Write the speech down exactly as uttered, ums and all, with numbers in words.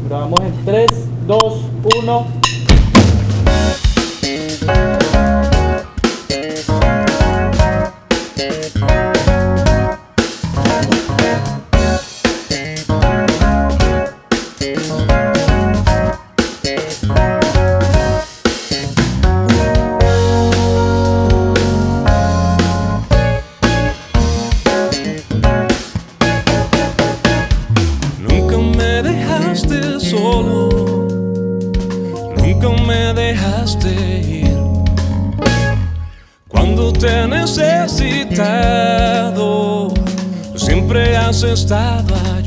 Grabamos en tres, dos, uno. Solo, nunca me dejaste ir. Cuando te he necesitado, siempre has estado ahí.